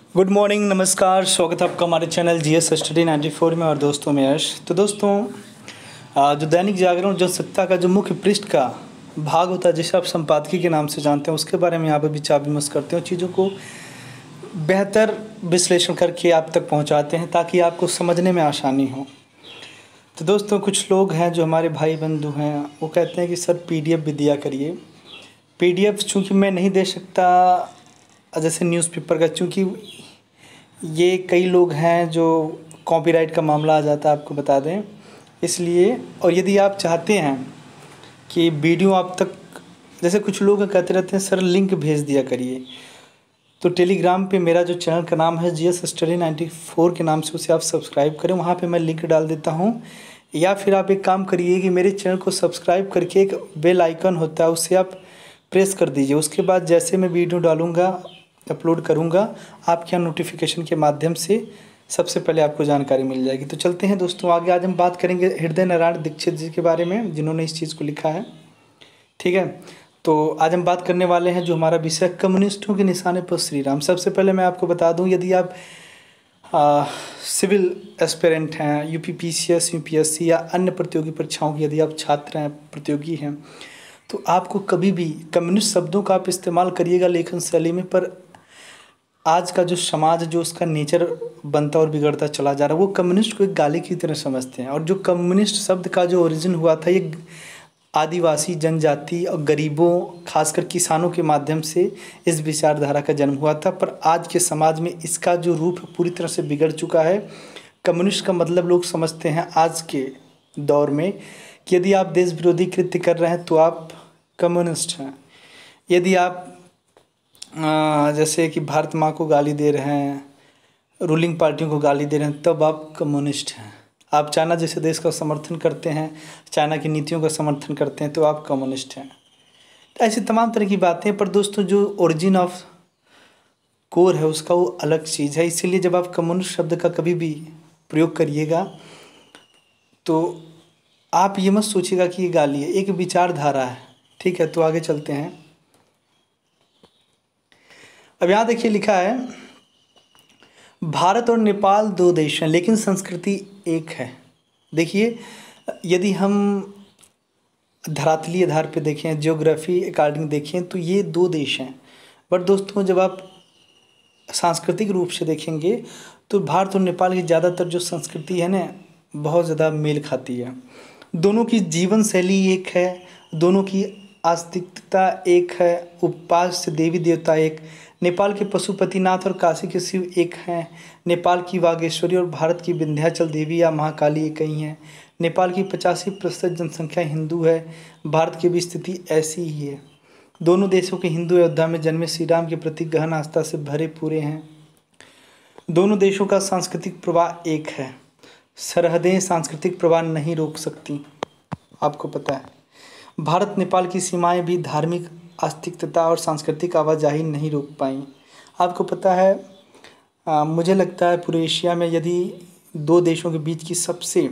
Good morning, नमस्कार। स्वागत है आपका हमारे चैनल जीएस स्टडी 94 में। और दोस्तों में यश। तो दोस्तों जो दैनिक जागरण जनसत्ता का जो मुख्य पृष्ठ का भाग होता है, जिसे आप संपादकीय के नाम से जानते हैं, उसके बारे में यहाँ पर विचार विमर्श करते हैं और चीज़ों को बेहतर विश्लेषण करके आप तक पहुँचाते हैं ताकि आपको समझने में आसानी हो। तो दोस्तों कुछ लोग हैं जो हमारे भाई बंधु हैं, वो कहते हैं कि सर PDF भी दिया करिए। PDF चूँकि मैं नहीं दे सकता जैसे न्यूज़पेपर का, चूँकि ये कई लोग हैं जो कॉपीराइट का मामला आ जाता है, आपको बता दें, इसलिए। और यदि आप चाहते हैं कि वीडियो आप तक, जैसे कुछ लोग कहते रहते हैं सर लिंक भेज दिया करिए, तो टेलीग्राम पे मेरा जो चैनल का नाम है जीएस स्टडी 94 के नाम से, उसे आप सब्सक्राइब करें, वहाँ पे मैं लिंक डाल देता हूँ। या फिर आप एक काम करिए कि मेरे चैनल को सब्सक्राइब करके एक बेल आइकन होता है, उसे आप प्रेस कर दीजिए। उसके बाद जैसे मैं वीडियो डालूँगा, अपलोड करूँगा, आपके यहाँ नोटिफिकेशन के माध्यम से सबसे पहले आपको जानकारी मिल जाएगी। तो चलते हैं दोस्तों आगे। आज हम बात करेंगे हृदय नारायण दीक्षित जी के बारे में, जिन्होंने इस चीज़ को लिखा है। ठीक है, तो आज हम बात करने वाले हैं जो हमारा विषय कम्युनिस्टों के निशाने पर श्री राम। सबसे पहले मैं आपको बता दूं, यदि आप सिविल एस्पिरेंट हैं, UPPCS UPSC या अन्य प्रतियोगी परीक्षाओं की यदि आप छात्र हैं, प्रतियोगी हैं, तो आपको कभी भी कम्युनिस्ट शब्दों का आप इस्तेमाल करिएगा लेखन शैली में। पर आज का जो समाज, जो उसका नेचर बनता और बिगड़ता चला जा रहा है, वो कम्युनिस्ट को एक गाली की तरह समझते हैं। और जो कम्युनिस्ट शब्द का जो ओरिजिन हुआ था, ये आदिवासी जनजाति और गरीबों, खासकर किसानों के माध्यम से इस विचारधारा का जन्म हुआ था। पर आज के समाज में इसका जो रूप पूरी तरह से बिगड़ चुका है। कम्युनिस्ट का मतलब लोग समझते हैं आज के दौर में कि यदि आप देश विरोधी कृत्य कर रहे हैं तो आप कम्युनिस्ट हैं। यदि आप जैसे कि भारत माँ को गाली दे रहे हैं, रूलिंग पार्टियों को गाली दे रहे हैं, तब आप कम्युनिस्ट हैं। आप चाइना जैसे देश का समर्थन करते हैं, चाइना की नीतियों का समर्थन करते हैं, तो आप कम्युनिस्ट हैं। तो ऐसी तमाम तरह की बातें। पर दोस्तों जो ओरिजिन ऑफ कोर है उसका वो अलग चीज़ है। इसीलिए जब आप कम्युनिस्ट शब्द का कभी भी प्रयोग करिएगा तो आप ये मत सोचिएगा कि ये गाली है, एक विचारधारा है। ठीक है, तो आगे चलते हैं। अब यहाँ देखिए लिखा है, भारत और नेपाल दो देश हैं लेकिन संस्कृति एक है। देखिए, यदि हम धरातलीय आधार पे देखें, ज्योग्राफी अकॉर्डिंग देखें, तो ये दो देश हैं। बट दोस्तों जब आप सांस्कृतिक रूप से देखेंगे तो भारत और नेपाल की ज़्यादातर जो संस्कृति है ना, बहुत ज़्यादा मेल खाती है। दोनों की जीवन शैली एक है, दोनों की आस्तिकता एक है, उपास्य देवी देवता एक। नेपाल के पशुपतिनाथ और काशी के शिव एक हैं। नेपाल की वागेश्वरी और भारत की विंध्याचल देवी या महाकाली एक ही हैं। नेपाल की 85% जनसंख्या हिंदू है। भारत की भी स्थिति ऐसी ही है। दोनों देशों के हिंदू अयोध्या में जन्मे श्री राम के प्रति गहन आस्था से भरे पूरे हैं। दोनों देशों का सांस्कृतिक प्रवाह एक है। सरहदें सांस्कृतिक प्रवाह नहीं रोक सकती, आपको पता है। भारत नेपाल की सीमाएं भी धार्मिक आस्तिकता और सांस्कृतिक आवाजाही नहीं रोक पाई। आपको पता है, मुझे लगता है पूरे एशिया में यदि दो देशों के बीच की सबसे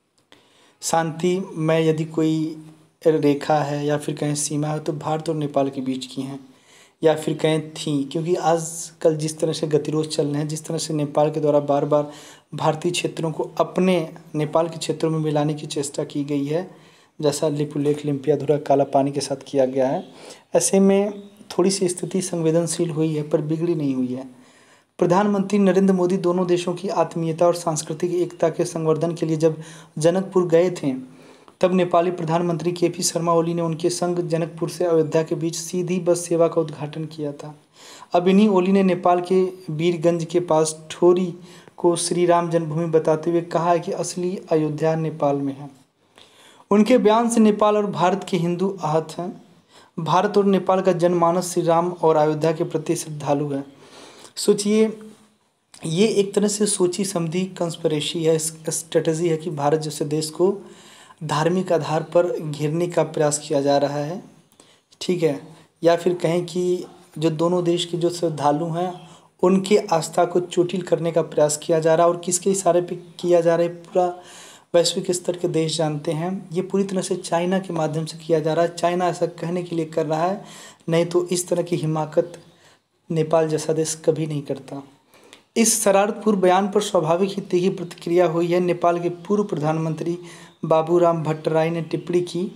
शांति में यदि कोई रेखा है या फिर कहीं सीमा है तो भारत और नेपाल के बीच की हैं, या फिर कहीं थी। क्योंकि आजकल जिस तरह से गतिरोध चल रहे हैं, जिस तरह से नेपाल के द्वारा बार बार भारतीय क्षेत्रों को अपने नेपाल के क्षेत्रों में मिलाने की चेष्टा की गई है, जैसा लिपुलेख लिम्पियाधुरा काला पानी के साथ किया गया है, ऐसे में थोड़ी सी स्थिति संवेदनशील हुई है पर बिगड़ी नहीं हुई है। प्रधानमंत्री नरेंद्र मोदी दोनों देशों की आत्मीयता और सांस्कृतिक एकता के संवर्धन के लिए जब जनकपुर गए थे, तब नेपाली प्रधानमंत्री KP शर्मा ओली ने उनके संग जनकपुर से अयोध्या के बीच सीधी बस सेवा का उद्घाटन किया था। अब इन्हीं ओली ने नेपाल के वीरगंज के पास ठोरी को श्री राम जन्मभूमि बताते हुए कहा है कि असली अयोध्या नेपाल में है। उनके बयान से नेपाल और भारत के हिंदू आहत हैं। भारत और नेपाल का जनमानस श्री राम और अयोध्या के प्रति श्रद्धालु है। सोचिए, ये एक तरह से सोची समझी कंस्पिरेसी है, स्ट्रेटजी है कि भारत जैसे देश को धार्मिक आधार पर घेरने का प्रयास किया जा रहा है। ठीक है, या फिर कहें कि जो दोनों देश के जो श्रद्धालु हैं उनके आस्था को चोटिल करने का प्रयास किया जा रहा है। और किसके इशारे पे किया जा रहा है, पूरा वैश्विक स्तर के देश जानते हैं। ये पूरी तरह से चाइना के माध्यम से किया जा रहा है। चाइना ऐसा कहने के लिए कर रहा है, नहीं तो इस तरह की हिमाकत नेपाल जैसा देश कभी नहीं करता। इस शरारतपूर्ण बयान पर स्वाभाविक ही तीखी प्रतिक्रिया हुई है। नेपाल के पूर्व प्रधानमंत्री बाबूराम भट्टराई ने टिप्पणी की,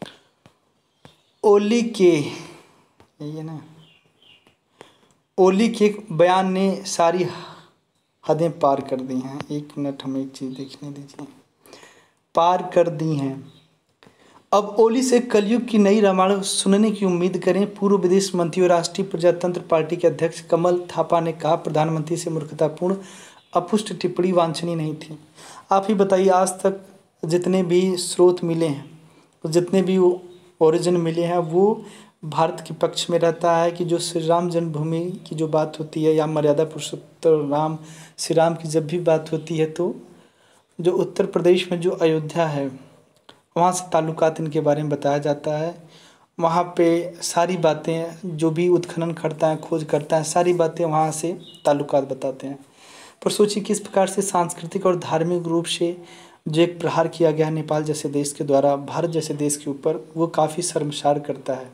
ओली के यही है ना, ओली के बयान ने सारी हदें पार कर दी हैं। एक मिनट हमें एक चीज़ देखने दीजिए, पार कर दी हैं। अब ओली से कलयुग की नई रामायण सुनने की उम्मीद करें। पूर्व विदेश मंत्री और राष्ट्रीय प्रजातंत्र पार्टी के अध्यक्ष कमल थापा ने कहा, प्रधानमंत्री से मूर्खतापूर्ण अपुष्ट टिप्पणी वांछनीय नहीं थी। आप ही बताइए, आज तक जितने भी स्रोत मिले हैं, जितने भी ओरिजिन मिले हैं, वो भारत के पक्ष में रहता है कि जो श्री राम जन्मभूमि की जो बात होती है या मर्यादा पुरुषोत्तम राम श्री राम की जब भी बात होती है, तो जो उत्तर प्रदेश में जो अयोध्या है वहाँ से ताल्लुकात इनके बारे में बताया जाता है। वहाँ पे सारी बातें जो भी उत्खनन करता है, खोज करता है, सारी बातें वहाँ से ताल्लुकात बताते हैं। पर सोचिए किस प्रकार से सांस्कृतिक और धार्मिक रूप से जो एक प्रहार किया गया है नेपाल जैसे देश के द्वारा भारत जैसे देश के ऊपर, वो काफ़ी शर्मसार करता है।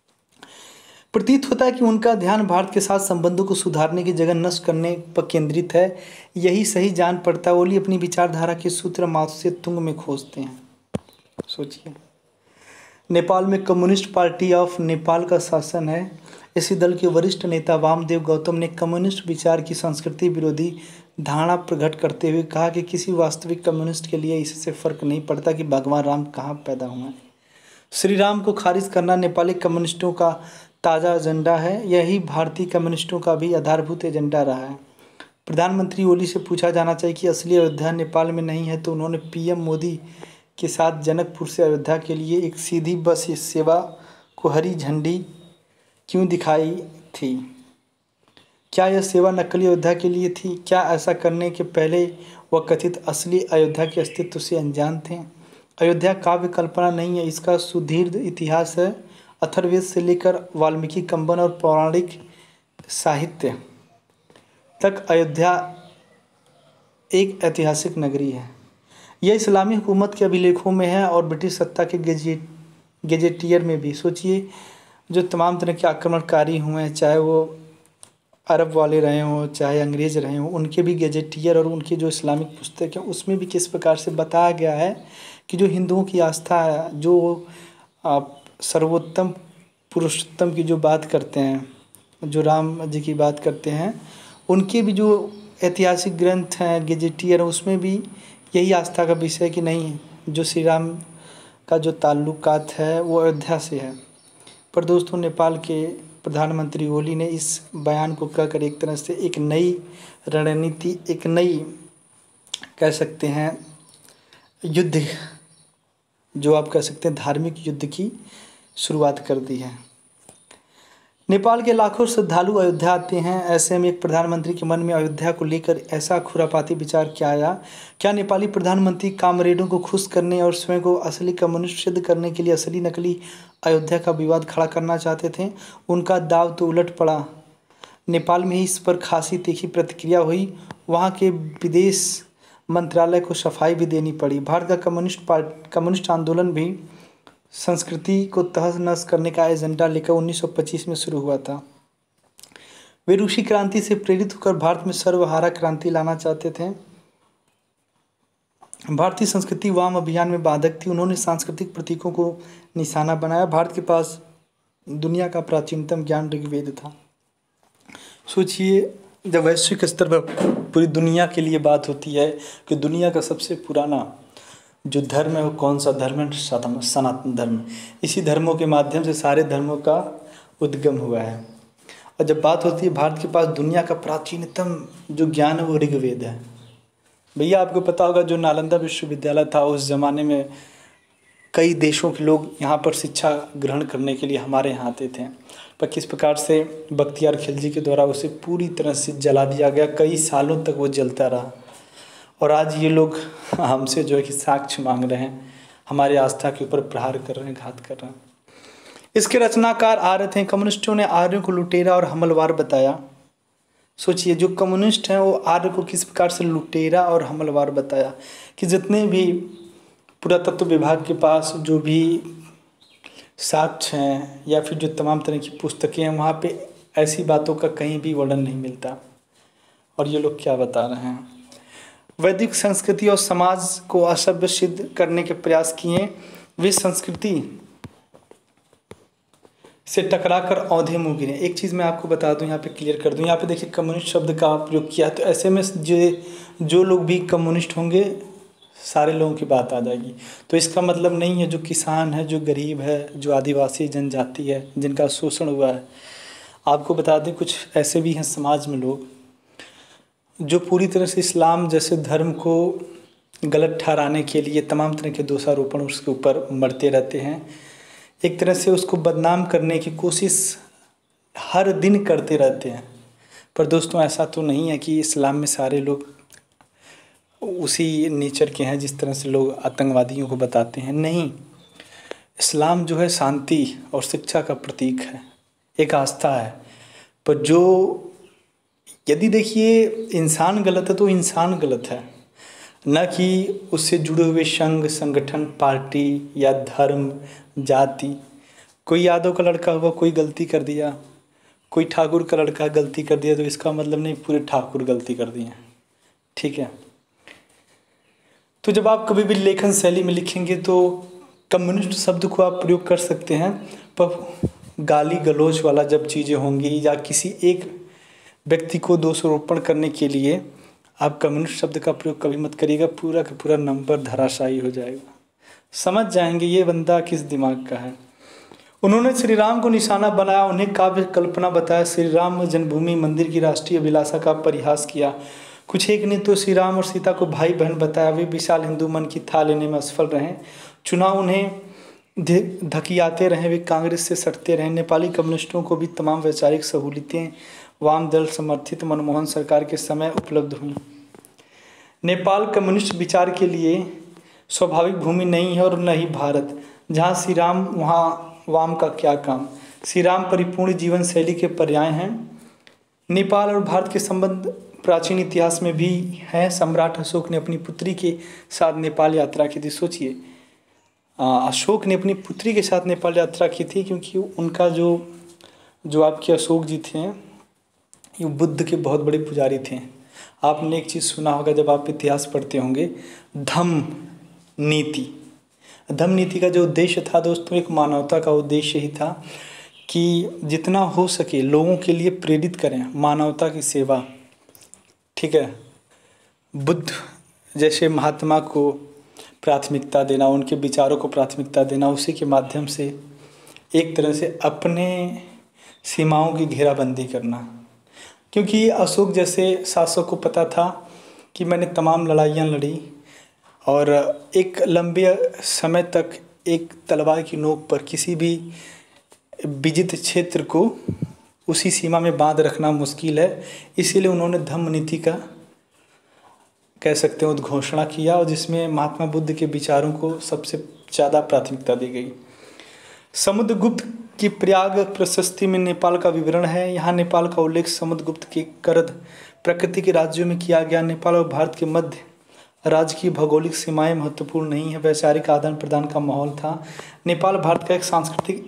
प्रतीत होता है कि उनका ध्यान भारत के साथ संबंधों को सुधारने की जगह नष्ट करने पर केंद्रित है। यही सही जान पड़ता है। ओली अपनी विचारधारा के सूत्र माथ से तुंग में खोजते हैं। सोचिए, नेपाल में कम्युनिस्ट पार्टी ऑफ नेपाल का शासन है। इसी दल के वरिष्ठ नेता वामदेव गौतम ने कम्युनिस्ट विचार की संस्कृति विरोधी धारणा प्रकट करते हुए कहा कि किसी वास्तविक कम्युनिस्ट के लिए इससे फर्क नहीं पड़ता कि भगवान राम कहाँ पैदा हुए। श्री राम को खारिज करना नेपाली कम्युनिस्टों का ताज़ा एजेंडा है। यही भारतीय कम्युनिस्टों का भी आधारभूत एजेंडा रहा है। प्रधानमंत्री ओली से पूछा जाना चाहिए कि असली अयोध्या नेपाल में नहीं है तो उन्होंने पीएम मोदी के साथ जनकपुर से अयोध्या के लिए एक सीधी बस सेवा को हरी झंडी क्यों दिखाई थी? क्या यह सेवा नकली अयोध्या के लिए थी? क्या ऐसा करने के पहले वह कथित असली अयोध्या के अस्तित्व से अनजान थे? अयोध्या काव्य कल्पना नहीं है, इसका सुदीर्घ इतिहास है। अथर्ववेद से लेकर वाल्मीकि कंबन और पौराणिक साहित्य तक अयोध्या एक ऐतिहासिक नगरी है। यह इस्लामी हुकूमत के अभिलेखों में है और ब्रिटिश सत्ता के गेजेटियर में भी। सोचिए, जो तमाम तरह के आक्रमणकारी हुए हैं, चाहे वो अरब वाले रहे हों, चाहे अंग्रेज़ रहे हों, उनके भी गेजेटियर और उनकी जो इस्लामिक पुस्तक है उसमें भी किस प्रकार से बताया गया है कि जो हिंदुओं की आस्था है, जो सर्वोत्तम पुरुषोत्तम की जो बात करते हैं, जो राम जी की बात करते हैं, उनके भी जो ऐतिहासिक ग्रंथ हैं, गेजेटियर, उसमें भी यही आस्था का विषय है कि नहीं, जो श्री राम का जो ताल्लुकात है वो अयोध्या से है। पर दोस्तों, नेपाल के प्रधानमंत्री ओली ने इस बयान को कहकर एक तरह से एक नई रणनीति, एक नई कह सकते हैं युद्ध, जो आप कह सकते हैं धार्मिक युद्ध की शुरुआत कर दी है। नेपाल के लाखों श्रद्धालु अयोध्या आते हैं। ऐसे में एक प्रधानमंत्री के मन में अयोध्या को लेकर ऐसा खुरापाती विचार क्या आया? क्या नेपाली प्रधानमंत्री कामरेडों को खुश करने और स्वयं को असली कम्युनिस्ट सिद्ध करने के लिए असली नकली अयोध्या का विवाद खड़ा करना चाहते थे? उनका दाव तो उलट पड़ा। नेपाल में ही इस पर खासी तीखी प्रतिक्रिया हुई। वहाँ के विदेश मंत्रालय को सफाई भी देनी पड़ी। भारत का कम्युनिस्ट आंदोलन भी संस्कृति को तहस नहस करने का एजेंडा लेकर 1925 में शुरू हुआ था। वे रूसी क्रांति से प्रेरित होकर भारत में सर्वहारा क्रांति लाना चाहते थे। भारतीय संस्कृति वाम अभियान में बाधक थी। उन्होंने सांस्कृतिक प्रतीकों को निशाना बनाया। भारत के पास दुनिया का प्राचीनतम ज्ञान ऋग्वेद था। सोचिए, जब वैश्विक स्तर पर पूरी दुनिया के लिए बात होती है कि दुनिया का सबसे पुराना जो धर्म है वो कौन सा धर्म है? सनातन धर्म। इसी धर्मों के माध्यम से सारे धर्मों का उद्गम हुआ है। और जब बात होती है भारत के पास दुनिया का प्राचीनतम जो ज्ञान है वो ऋग्वेद है। भैया, आपको पता होगा जो नालंदा विश्वविद्यालय था, उस ज़माने में कई देशों के लोग यहाँ पर शिक्षा ग्रहण करने के लिए हमारे यहाँ आते थे। पर किस प्रकार से बख्तियार खिलजी के द्वारा उसे पूरी तरह से जला दिया गया। कई सालों तक वो जलता रहा और आज ये लोग हमसे जो है कि साक्ष्य मांग रहे हैं, हमारे आस्था के ऊपर प्रहार कर रहे हैं, घात कर रहे हैं। इसके रचनाकार आर्य थे। कम्युनिस्टों ने आर्यों को लुटेरा और हमलवार बताया। सोचिए, जो कम्युनिस्ट हैं वो आर्य को किस प्रकार से लुटेरा और हमलवार बताया कि जितने भी पुरातत्व विभाग के पास जो भी साक्ष्य हैं या फिर जो तमाम तरह की पुस्तकें हैं, वहाँ पे ऐसी बातों का कहीं भी वर्णन नहीं मिलता। और ये लोग क्या बता रहे हैं। वैदिक संस्कृति और समाज को असभ्य सिद्ध करने के प्रयास किए, वे संस्कृति से टकराकर औंधे मुँह गिरे। एक चीज़ मैं आपको बता दूं, यहाँ पे क्लियर कर दूं, यहाँ पे देखिए कम्युनिस्ट शब्द का प्रयोग किया है, तो ऐसे में जो लोग भी कम्युनिस्ट होंगे सारे लोगों की बात आ जाएगी। तो इसका मतलब नहीं है जो किसान है, जो गरीब है, जो आदिवासी जनजाति है, जिनका शोषण हुआ है। आपको बता दें कुछ ऐसे भी हैं समाज में लोग जो पूरी तरह से इस्लाम जैसे धर्म को गलत ठहराने के लिए तमाम तरह के दोषारोपण उसके ऊपर मरते रहते हैं। एक तरह से उसको बदनाम करने की कोशिश हर दिन करते रहते हैं। पर दोस्तों ऐसा तो नहीं है कि इस्लाम में सारे लोग उसी नेचर के हैं जिस तरह से लोग आतंकवादियों को बताते हैं। नहीं, इस्लाम जो है शांति और शिक्षा का प्रतीक है, एक आस्था है। पर जो यदि देखिए इंसान गलत है तो इंसान गलत है, न कि उससे जुड़े हुए संघ संगठन, पार्टी या धर्म, जाति। कोई यादव का लड़का हुआ, कोई गलती कर दिया, कोई ठाकुर का लड़का गलती कर दिया, तो इसका मतलब नहीं पूरे ठाकुर गलती कर दिए, ठीक है। तो जब आप कभी भी लेखन शैली में लिखेंगे तो कम्युनिस्ट शब्द को आप प्रयोग कर सकते हैं, पर गाली गलौज वाला जब चीज़ें होंगी या किसी एक व्यक्ति को दोषारोपण करने के लिए आप कम्युनिस्ट शब्द का प्रयोग कभी मत करिएगा, पूरा का पूरा नंबर धराशायी हो जाएगा। समझ जाएंगे ये बंदा किस दिमाग का है। उन्होंने श्री राम को निशाना बनाया, उन्हें काव्य कल्पना बताया, श्री राम जन्मभूमि मंदिर की राष्ट्रीय अभिलाषा का परिहास किया। कुछ एक ने तो श्री राम और सीता को भाई बहन बताया, वे विशाल हिंदू मन की था लेने में असफल रहे। चुनाव उन्हें धकियाते रहे, वे कांग्रेस से सटते रहे। नेपाली कम्युनिस्टों को भी तमाम वैचारिक सहूलियतें वाम दल समर्थित मनमोहन सरकार के समय उपलब्ध हुई। नेपाल कम्युनिस्ट विचार के लिए स्वाभाविक भूमि नहीं है और न ही भारत। जहाँ श्री राम वहाँ वाम का क्या काम। श्री राम परिपूर्ण जीवन शैली के पर्याय हैं। नेपाल और भारत के संबंध प्राचीन इतिहास में भी हैं। सम्राट अशोक ने अपनी पुत्री के साथ नेपाल यात्रा की थी। सोचिए, अशोक ने अपनी पुत्री के साथ नेपाल यात्रा की थी, क्योंकि उनका जो आपके अशोक जी थे ये बुद्ध के बहुत बड़े पुजारी थे। आपने एक चीज़ सुना होगा जब आप इतिहास पढ़ते होंगे, धम्म नीति। धम्म नीति का जो उद्देश्य था दोस्तों, एक मानवता का उद्देश्य ही था कि जितना हो सके लोगों के लिए प्रेरित करें, मानवता की सेवा, ठीक है। बुद्ध जैसे महात्मा को प्राथमिकता देना, उनके विचारों को प्राथमिकता देना, उसी के माध्यम से एक तरह से अपने सीमाओं की घेराबंदी करना। क्योंकि अशोक जैसे शासक को पता था कि मैंने तमाम लड़ाइयाँ लड़ी और एक लंबे समय तक एक तलवार की नोक पर किसी भी विजित क्षेत्र को उसी सीमा में बांध रखना मुश्किल है। इसीलिए उन्होंने धम्म नीति का कह सकते हैं उद्घोषणा किया, और जिसमें महात्मा बुद्ध के विचारों को सबसे ज़्यादा प्राथमिकता दी गई। समुद्रगुप्त की प्रयाग प्रशस्ति में नेपाल का विवरण है। यहाँ नेपाल का उल्लेख समुद्रगुप्त के करद प्रकृति के राज्यों में किया गया। नेपाल और भारत के मध्य राज्य की भौगोलिक सीमाएं महत्वपूर्ण नहीं है, वैचारिक आदान प्रदान का माहौल था। नेपाल भारत का एक सांस्कृतिक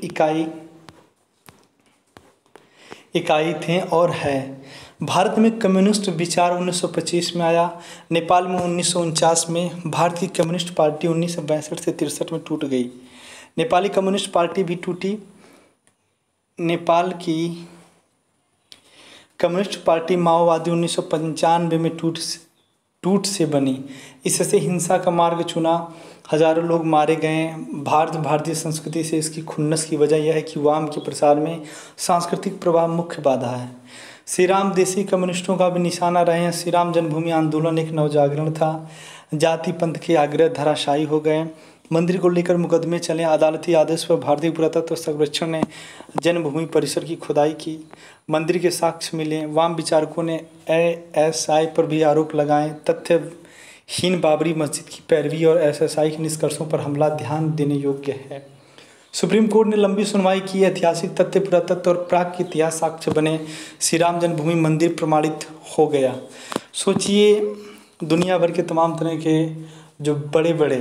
इकाई थे और है। भारत में कम्युनिस्ट विचार 1925 में आया। नेपाल में 1949 में भारत की कम्युनिस्ट पार्टी 1962 से 63 में टूट गई। नेपाली कम्युनिस्ट पार्टी भी टूटी। नेपाल की कम्युनिस्ट पार्टी माओवादी 1995 में टूट से बनी। इससे हिंसा का मार्ग चुना, हजारों लोग मारे गए। भारतीय संस्कृति से इसकी खुन्नस की वजह यह है कि वाम के प्रसार में सांस्कृतिक प्रभाव मुख्य बाधा है। श्री राम देसी कम्युनिस्टों का भी निशाना रहे हैं। श्री राम जन्मभूमि आंदोलन एक नवजागरण था। जाति पंथ के आग्रह धराशायी हो गए। मंदिर को लेकर मुकदमे चले। अदालती आदेश पर भारतीय पुरातत्व सर्वेक्षण ने जन्मभूमि परिसर की खुदाई की। मंदिर के साक्ष्य मिले। वाम विचारकों ने ASI पर भी आरोप लगाए। तथ्यहीन बाबरी मस्जिद की पैरवी और SSI के निष्कर्षों पर हमला ध्यान देने योग्य है। सुप्रीम कोर्ट ने लंबी सुनवाई की। ऐतिहासिक तथ्य, पुरातत्व और प्राक के इतिहास साक्ष्य बने। श्री राम जन्मभूमि मंदिर प्रमाणित हो गया। सोचिए, दुनिया भर के तमाम तरह के जो बड़े बड़े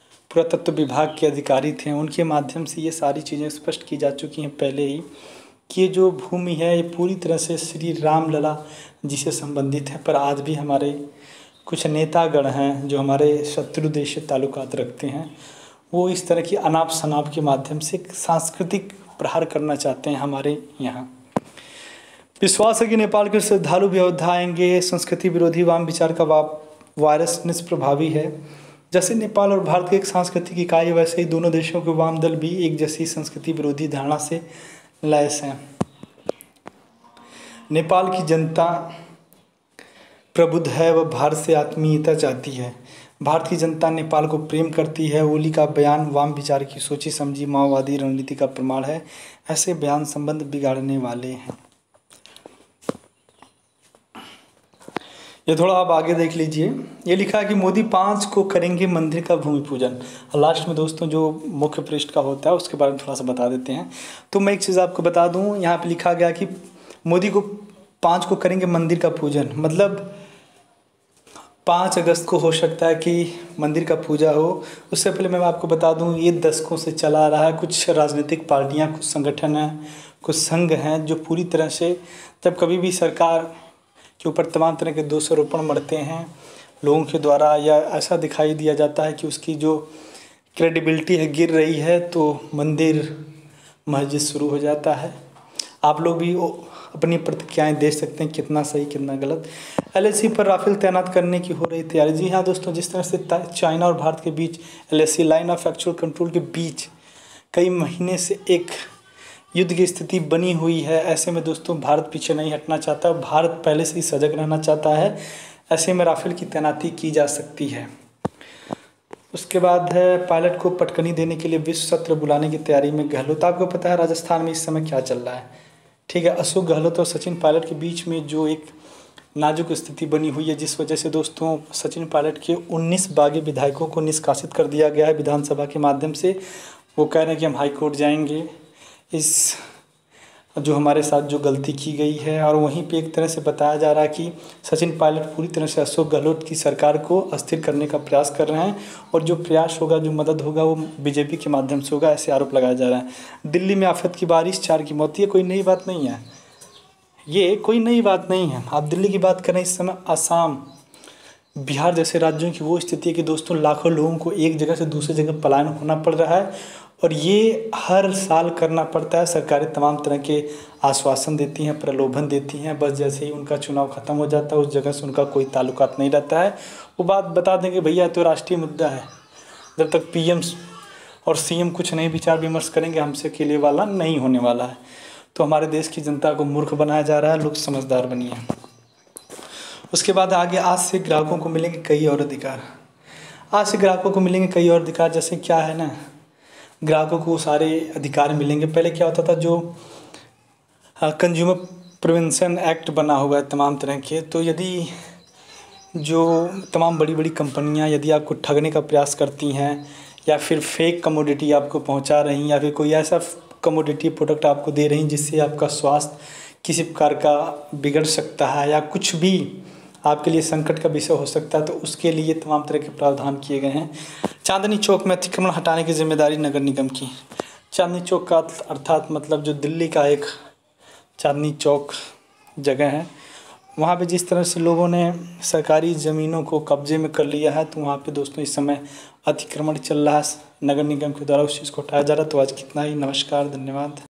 पुरातत्व विभाग के अधिकारी थे, उनके माध्यम से ये सारी चीज़ें स्पष्ट की जा चुकी हैं पहले ही कि ये जो भूमि है ये पूरी तरह से श्री राम लला जी से संबंधित है। पर आज भी हमारे कुछ नेतागण हैं जो हमारे शत्रु देश से ताल्लुकात रखते हैं, वो इस तरह की अनाप शनाप के माध्यम से सांस्कृतिक प्रहार करना चाहते हैं हमारे यहाँ। विश्वास है कि नेपाल के श्रद्धालु भी अयोध्या आएंगे। संस्कृति विरोधी वाम विचार का वायरस निष्प्रभावी है। जैसे नेपाल और भारत की एक सांस्कृतिक इकाई है, वैसे ही दोनों देशों के वाम दल भी एक जैसी संस्कृति विरोधी धारणा से लैस हैं। नेपाल की जनता प्रबुद्ध है, वह भारत से आत्मीयता चाहती है। भारत की जनता नेपाल को प्रेम करती है। ओली का बयान वाम विचार की सोची समझी माओवादी रणनीति का प्रमाण है। ऐसे बयान संबंध बिगाड़ने वाले हैं। ये थोड़ा आप आगे देख लीजिए। ये लिखा है कि मोदी 5 को करेंगे मंदिर का भूमि पूजन। लास्ट में दोस्तों जो मुख्य पृष्ठ का होता है उसके बारे में थोड़ा सा बता देते हैं। तो मैं एक चीज़ आपको बता दूं, यहाँ पे लिखा गया कि मोदी को 5 को करेंगे मंदिर का पूजन, मतलब 5 अगस्त को हो सकता है कि मंदिर का पूजा हो। उससे पहले मैं आपको बता दूं ये दशकों से चला आ रहा है। कुछ राजनीतिक पार्टियाँ, कुछ संगठन हैं, कुछ संघ हैं जो पूरी तरह से जब कभी भी सरकार के ऊपर तमाम तरह के दोषारोपण मढ़ते हैं लोगों के द्वारा, या ऐसा दिखाई दिया जाता है कि उसकी जो क्रेडिबिलिटी है गिर रही है, तो मंदिर मस्जिद शुरू हो जाता है। आप लोग भी अपनी प्रतिक्रियाएं दे सकते हैं कितना सही कितना गलत। LAC पर राफेल तैनात करने की हो रही तैयारी। जी हाँ दोस्तों, जिस तरह से चाइना और भारत के बीच LAC line of actual control के बीच कई महीने से एक युद्ध की स्थिति बनी हुई है, ऐसे में दोस्तों भारत पीछे नहीं हटना चाहता। भारत पहले से ही सजग रहना चाहता है। ऐसे में राफेल की तैनाती की जा सकती है। उसके बाद है पायलट को पटकनी देने के लिए विश्व सत्र बुलाने की तैयारी में गहलोत। आपको पता है राजस्थान में इस समय क्या चल रहा है, ठीक है। अशोक गहलोत और सचिन पायलट के बीच में जो एक नाजुक स्थिति बनी हुई है, जिस वजह से दोस्तों सचिन पायलट के 19 बागी विधायकों को निष्कासित कर दिया गया है विधानसभा के माध्यम से। वो कह रहे हैं कि हम हाई कोर्ट जाएंगे इस जो हमारे साथ जो गलती की गई है। और वहीं पे एक तरह से बताया जा रहा है कि सचिन पायलट पूरी तरह से अशोक गहलोत की सरकार को अस्थिर करने का प्रयास कर रहे हैं, और जो प्रयास होगा, जो मदद होगा, वो बीजेपी के माध्यम से होगा, ऐसे आरोप लगाया जा रहा है। दिल्ली में आफत की बारिश, 4 की मौत, ये कोई नई बात नहीं है, ये कोई नई बात नहीं है। आप दिल्ली की बात करें, इस समय असम, बिहार जैसे राज्यों की वो स्थिति है कि दोस्तों लाखों लोगों को एक जगह से दूसरी जगह पलायन होना पड़ रहा है, और ये हर साल करना पड़ता है। सरकारें तमाम तरह के आश्वासन देती हैं, प्रलोभन देती हैं, बस जैसे ही उनका चुनाव ख़त्म हो जाता है उस जगह से उनका कोई ताल्लुकात नहीं रहता है। वो बात बता देंगे भैया तो राष्ट्रीय मुद्दा है, जब तक PM और CM कुछ नहीं विचार विमर्श करेंगे हमसे अकेले वाला नहीं होने वाला है। तो हमारे देश की जनता को मूर्ख बनाया जा रहा है, लोग समझदार बनिए। उसके बाद आगे, आज से ग्राहकों को मिलेंगे कई और अधिकार। आज से ग्राहकों को मिलेंगे कई और अधिकार, जैसे क्या है ना, ग्राहकों को सारे अधिकार मिलेंगे। पहले क्या होता था, जो कंज्यूमर प्रिवेंशन एक्ट बना हुआ है तमाम तरह के, तो यदि जो तमाम बड़ी बड़ी कंपनियां यदि आपको ठगने का प्रयास करती हैं, या फिर फेक कमोडिटी आपको पहुंचा रही, या फिर कोई ऐसा कमोडिटी प्रोडक्ट आपको दे रही जिससे आपका स्वास्थ्य किसी प्रकार का बिगड़ सकता है, या कुछ भी आपके लिए संकट का विषय हो सकता है, तो उसके लिए तमाम तरह के प्रावधान किए गए हैं। चांदनी चौक में अतिक्रमण हटाने की जिम्मेदारी नगर निगम की। चांदनी चौक का अर्थात मतलब जो दिल्ली का एक चांदनी चौक जगह है, वहाँ पे जिस तरह से लोगों ने सरकारी ज़मीनों को कब्जे में कर लिया है, तो वहाँ पे दोस्तों इस समय अतिक्रमण चल रहा है नगर निगम के द्वारा, उस चीज़ को हटाया जा रहा है। तो आज कितना ही, नमस्कार, धन्यवाद।